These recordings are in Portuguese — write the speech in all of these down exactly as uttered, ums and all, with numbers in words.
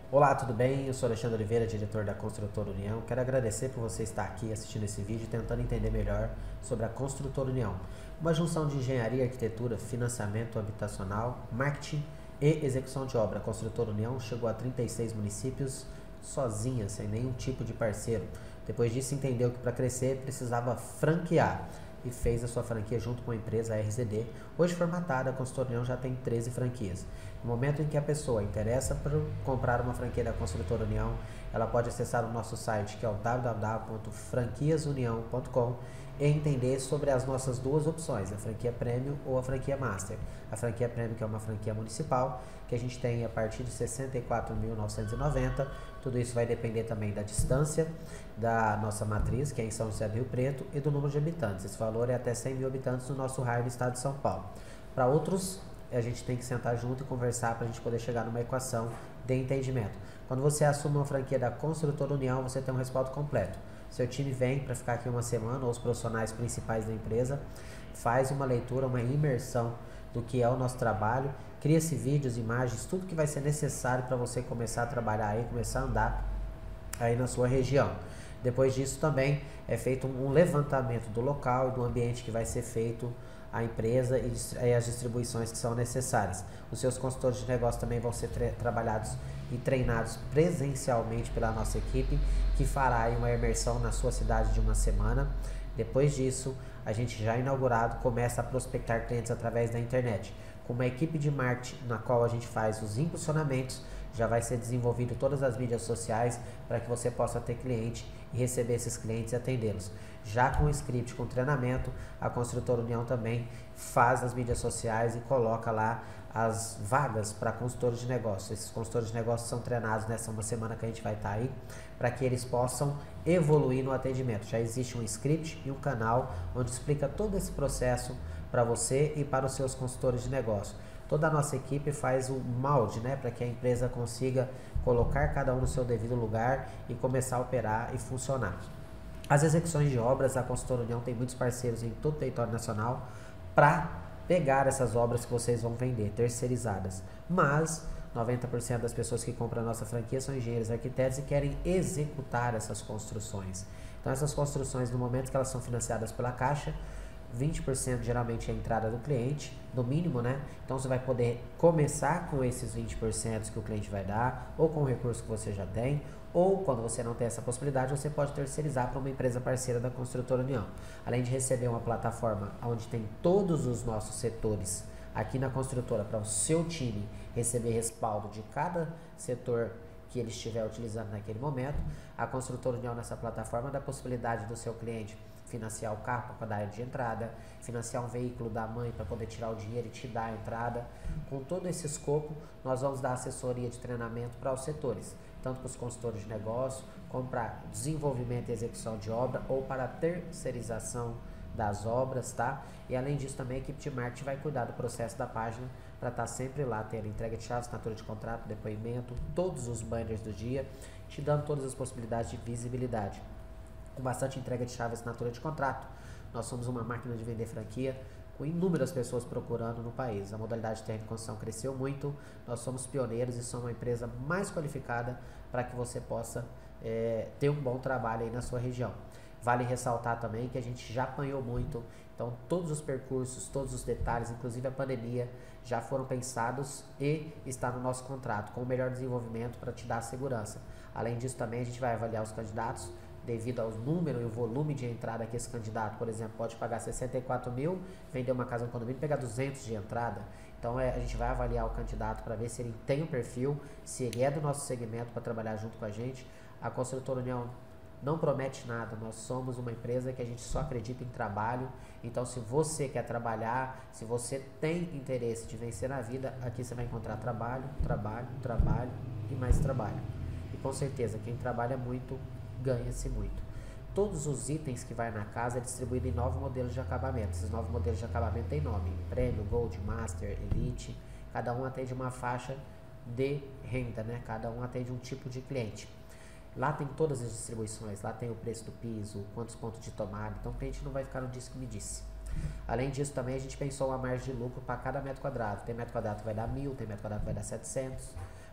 Olá, tudo bem? Eu sou Alexandre Oliveira, diretor da Construtora União. Quero agradecer por você estar aqui assistindo esse vídeo e tentando entender melhor sobre a Construtora União. Uma junção de engenharia, arquitetura, financiamento habitacional, marketing e execução de obra. A Construtora União chegou a trinta e seis municípios sozinha, sem nenhum tipo de parceiro. Depois disso, entendeu que para crescer precisava franquear e fez a sua franquia junto com a empresa R Z D. Hoje formatada, a Construtora União já tem treze franquias. No momento em que a pessoa interessa por comprar uma franquia da Construtora União, ela pode acessar o nosso site, que é o w w w ponto franquias união ponto com, e entender sobre as nossas duas opções, a franquia Premium ou a franquia Master. A franquia Premium, que é uma franquia municipal, que a gente tem a partir de sessenta e quatro mil novecentos e noventa. Tudo isso vai depender também da distância da nossa matriz, que é em São José do Rio Preto, e do número de habitantes. Esse valor é até cem mil habitantes no nosso raio do estado de São Paulo. Para outros, a gente tem que sentar junto e conversar para a gente poder chegar numa equação de entendimento. Quando você assume uma franquia da Construtora União, você tem um respaldo completo. Seu time vem para ficar aqui uma semana, ou os profissionais principais da empresa, faz uma leitura, uma imersão do que é o nosso trabalho, cria-se vídeos, imagens, tudo que vai ser necessário para você começar a trabalhar aí, começar a andar aí na sua região. Depois disso também é feito um levantamento do local e do ambiente que vai ser feito a empresa e as distribuições que são necessárias. Os seus consultores de negócio também vão ser trabalhados e treinados presencialmente pela nossa equipe, que fará uma imersão na sua cidade de uma semana. Depois disso, a gente já inaugurado começa a prospectar clientes através da internet. Com uma equipe de marketing na qual a gente faz os impulsionamentos, já vai ser desenvolvido todas as mídias sociais para que você possa ter cliente e receber esses clientes e atendê-los. Já com o script, com treinamento, a Construtora União também faz as mídias sociais e coloca lá as vagas para consultores de negócio. Esses consultores de negócio são treinados nessa uma semana que a gente vai estar aí, para que eles possam evoluir no atendimento. Já existe um script e um canal onde explica todo esse processo para você e para os seus consultores de negócio. Toda a nossa equipe faz o molde, né, para que a empresa consiga colocar cada um no seu devido lugar e começar a operar e funcionar. As execuções de obras, a Construtora União tem muitos parceiros em todo o território nacional para pegar essas obras que vocês vão vender, terceirizadas. Mas noventa por cento das pessoas que compram a nossa franquia são engenheiros e arquitetos e querem executar essas construções. Então essas construções, no momento que elas são financiadas pela Caixa, vinte por cento geralmente é a entrada do cliente, no mínimo, né? Então você vai poder começar com esses vinte por cento que o cliente vai dar, ou com o recurso que você já tem, ou quando você não tem essa possibilidade, você pode terceirizar para uma empresa parceira da Construtora União. Além de receber uma plataforma onde tem todos os nossos setores aqui na construtora, para o seu time receber respaldo de cada setor que ele estiver utilizando naquele momento, a Construtora União nessa plataforma dá a possibilidade do seu cliente financiar o carro para dar a de entrada, financiar um veículo da mãe para poder tirar o dinheiro e te dar a entrada. Com todo esse escopo, nós vamos dar assessoria de treinamento para os setores, tanto para os consultores de negócio, como para desenvolvimento e execução de obra, ou para a terceirização das obras, tá? E além disso também a equipe de marketing vai cuidar do processo da página para estar sempre lá, tendo entrega de chave, assinatura de contrato, depoimento, todos os banners do dia, te dando todas as possibilidades de visibilidade. Com bastante entrega de chave, assinatura de contrato. Nós somos uma máquina de vender franquia com inúmeras pessoas procurando no país. A modalidade de terreno e construção cresceu muito, nós somos pioneiros e somos uma empresa mais qualificada para que você possa é, ter um bom trabalho aí na sua região. Vale ressaltar também que a gente já apanhou muito, então todos os percursos, todos os detalhes, inclusive a pandemia, já foram pensados e está no nosso contrato, com o melhor desenvolvimento para te dar segurança. Além disso também a gente vai avaliar os candidatos, devido ao número e o volume de entrada que esse candidato, por exemplo, pode pagar sessenta e quatro mil, vender uma casa no condomínio e pegar duzentos de entrada. Então é, a gente vai avaliar o candidato para ver se ele tem o perfil, se ele é do nosso segmento para trabalhar junto com a gente. A Construtora União não promete nada, nós somos uma empresa que a gente só acredita em trabalho. Então se você quer trabalhar, se você tem interesse de vencer na vida, aqui você vai encontrar trabalho, trabalho, trabalho e mais trabalho. E com certeza, quem trabalha muito, ganha-se muito. Todos os itens que vai na casa é distribuído em nove modelos de acabamento. Esses nove modelos de acabamento têm nome: Premium, Gold, Master, Elite. Cada um atende uma faixa de renda, né? Cada um atende um tipo de cliente. Lá tem todas as distribuições, lá tem o preço do piso, quantos pontos de tomada, então o cliente não vai ficar no disse que me disse. Além disso, também a gente pensou uma margem de lucro para cada metro quadrado. Tem metro quadrado que vai dar mil, tem metro quadrado que vai dar setecentos.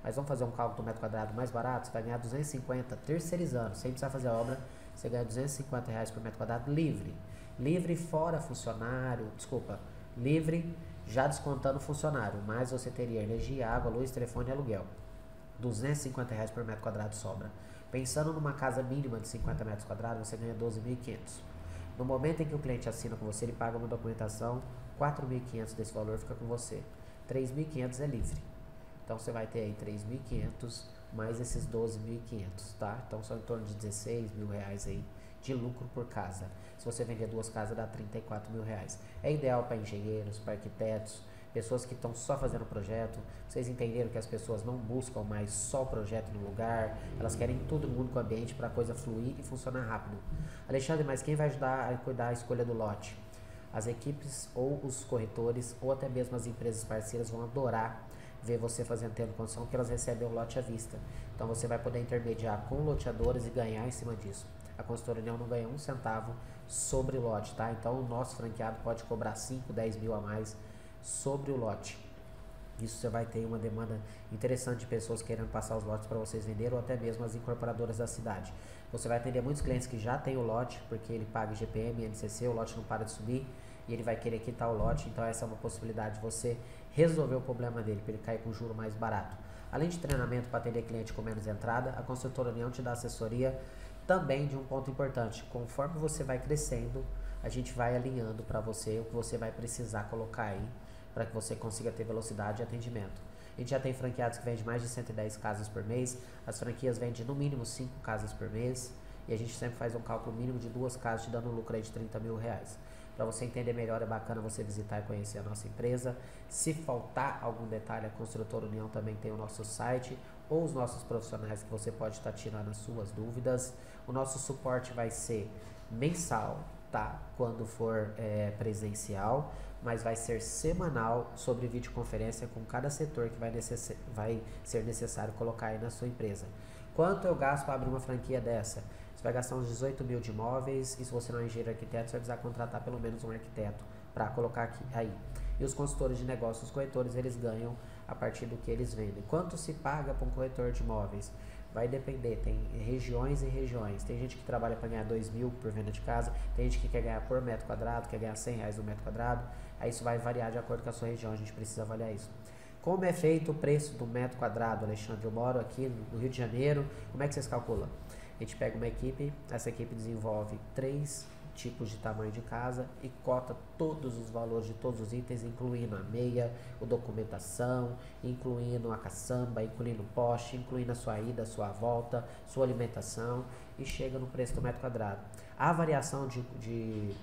Mas vamos fazer um cálculo do metro quadrado mais barato, você vai ganhar duzentos e cinquenta terceirizando, sem precisar fazer a obra, você ganha duzentos e cinquenta reais por metro quadrado livre. Livre fora funcionário, desculpa, livre já descontando funcionário, mas você teria energia, água, luz, telefone e aluguel. duzentos e cinquenta reais por metro quadrado sobra. Pensando numa casa mínima de cinquenta metros quadrados, você ganha doze mil e quinhentos. No momento em que o cliente assina com você, ele paga uma documentação, quatro mil e quinhentos desse valor fica com você. três mil e quinhentos é livre. Então você vai ter aí três mil e quinhentos mais esses doze mil e quinhentos, tá? Então são em torno de dezesseis mil reais aí de lucro por casa. Se você vender duas casas, dá trinta e quatro mil reais. É ideal para engenheiros, para arquitetos, pessoas que estão só fazendo projeto. Vocês entenderam que as pessoas não buscam mais só o projeto no lugar, elas querem todo mundo com o ambiente para a coisa fluir e funcionar rápido. Alexandre, mas quem vai ajudar a cuidar da escolha do lote? As equipes ou os corretores ou até mesmo as empresas parceiras vão adorar ver você fazendo tendo condição, porque elas recebem o lote à vista. Então você vai poder intermediar com loteadores e ganhar em cima disso. A Consultora União não ganha um centavo sobre o lote, tá? Então o nosso franqueado pode cobrar cinco, dez mil a mais sobre o lote. Isso você vai ter uma demanda interessante de pessoas querendo passar os lotes para vocês venderem, ou até mesmo as incorporadoras da cidade. Você vai atender muitos clientes que já têm o lote, porque ele paga I G P M, I N C C, o lote não para de subir, e ele vai querer quitar o lote, então essa é uma possibilidade de você resolver o problema dele, para ele cair com juro mais barato. Além de treinamento para atender cliente com menos entrada, a Construtora União te dá assessoria também de um ponto importante. Conforme você vai crescendo, a gente vai alinhando para você o que você vai precisar colocar aí, para que você consiga ter velocidade e atendimento. A gente já tem franqueados que vendem mais de cento e dez casas por mês, as franquias vendem no mínimo cinco casas por mês, e a gente sempre faz um cálculo mínimo de duas casas, te dando um lucro aí de trinta mil reais. Para você entender melhor, é bacana você visitar e conhecer a nossa empresa. Se faltar algum detalhe, a Construtora União também tem o nosso site, ou os nossos profissionais que você pode estar tirando as suas dúvidas. O nosso suporte vai ser mensal, tá? Quando for é, presencial, mas vai ser semanal sobre videoconferência com cada setor que vai, necess... vai ser necessário colocar aí na sua empresa. Quanto eu gasto para abrir uma franquia dessa? Você vai gastar uns dezoito mil de imóveis, e se você não é engenheiro arquiteto, você vai precisar contratar pelo menos um arquiteto para colocar aqui, aí. E os consultores de negócios, os corretores, eles ganham a partir do que eles vendem. Quanto se paga para um corretor de imóveis? Vai depender, tem regiões e regiões. Tem gente que trabalha para ganhar dois mil por venda de casa, tem gente que quer ganhar por metro quadrado, quer ganhar cem reais no metro quadrado. Aí isso vai variar de acordo com a sua região, a gente precisa avaliar isso. Como é feito o preço do metro quadrado, Alexandre? Eu moro aqui no Rio de Janeiro, como é que vocês calculam? A gente pega uma equipe, essa equipe desenvolve três tipos de tamanho de casa e cota todos os valores de todos os itens, incluindo a meia, a documentação, incluindo a caçamba, incluindo o poste, incluindo a sua ida, a sua volta, sua alimentação, e chega no preço do metro quadrado. A variação de, de,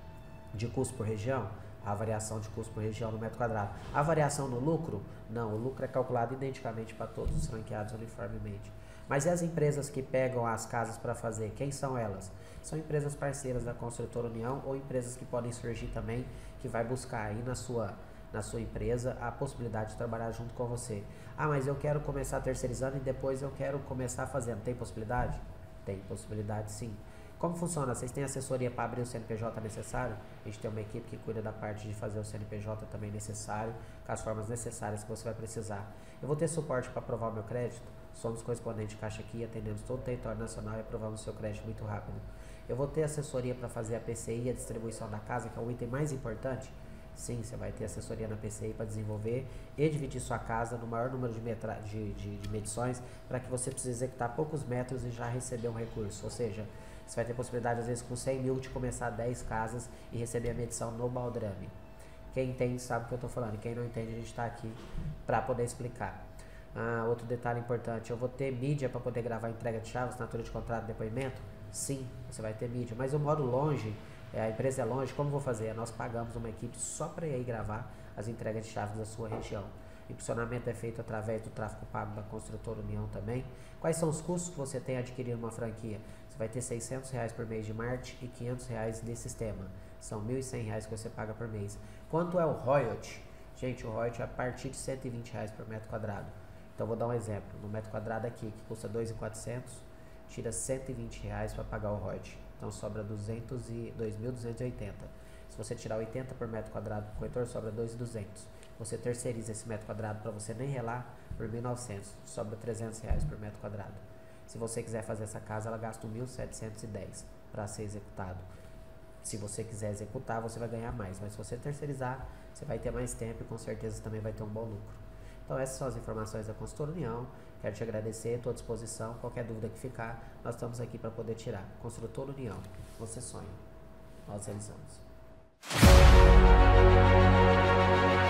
de custo por região, a variação de custo por região no metro quadrado. A variação no lucro? Não, o lucro é calculado identicamente para todos os franqueados uniformemente. Mas e as empresas que pegam as casas para fazer? Quem são elas? São empresas parceiras da Construtora União, ou empresas que podem surgir também, que vai buscar aí na sua, na sua empresa a possibilidade de trabalhar junto com você. Ah, mas eu quero começar terceirizando e depois eu quero começar fazendo. Tem possibilidade? Tem possibilidade, sim. Como funciona? Vocês têm assessoria para abrir o C N P J necessário? A gente tem uma equipe que cuida da parte de fazer o C N P J também necessário, com as formas necessárias que você vai precisar. Eu vou ter suporte para aprovar o meu crédito? Somos correspondente Caixa aqui, atendemos todo o território nacional e aprovamos o seu crédito muito rápido. Eu vou ter assessoria para fazer a P C I, a distribuição da casa, que é o item mais importante? Sim, você vai ter assessoria na P C I para desenvolver e dividir sua casa no maior número de, metra, de, de, de medições, para que você precise executar poucos metros e já receber um recurso. Ou seja, você vai ter possibilidade, às vezes, com cem mil, de começar dez casas e receber a medição no baldrame. Quem entende sabe o que eu estou falando, e quem não entende, a gente está aqui para poder explicar. Ah, outro detalhe importante, eu vou ter mídia para poder gravar entrega de chaves, assinatura de contrato, depoimento? Sim, você vai ter mídia, mas eu moro longe, a empresa é longe, como vou fazer? Nós pagamos uma equipe só para ir gravar as entregas de chaves da sua região. O impulsionamento é feito através do tráfego pago da Construtora União também. Quais são os custos que você tem a adquirir uma franquia? Você vai ter seiscentos reais por mês de marketing e quinhentos reais de sistema. São mil e cem reais que você paga por mês. Quanto é o royalty? Gente, o royalty é a partir de cento e vinte reais por metro quadrado. Então, vou dar um exemplo. No metro quadrado aqui, que custa dois mil e quatrocentos, tira cento e vinte reais para pagar o royalty. Então, sobra dois mil duzentos e oitenta. Se você tirar oitenta por metro quadrado do corretor, sobra dois mil e duzentos. Você terceiriza esse metro quadrado para você nem relar, por mil e novecentos, sobra trezentos reais por metro quadrado. Se você quiser fazer essa casa, ela gasta mil setecentos e dez para ser executado. Se você quiser executar, você vai ganhar mais, mas se você terceirizar, você vai ter mais tempo e com certeza também vai ter um bom lucro. Então essas são as informações da Construtora União. Quero te agradecer, estou à disposição. Qualquer dúvida que ficar, nós estamos aqui para poder tirar. Construtora União, você sonha, nós realizamos.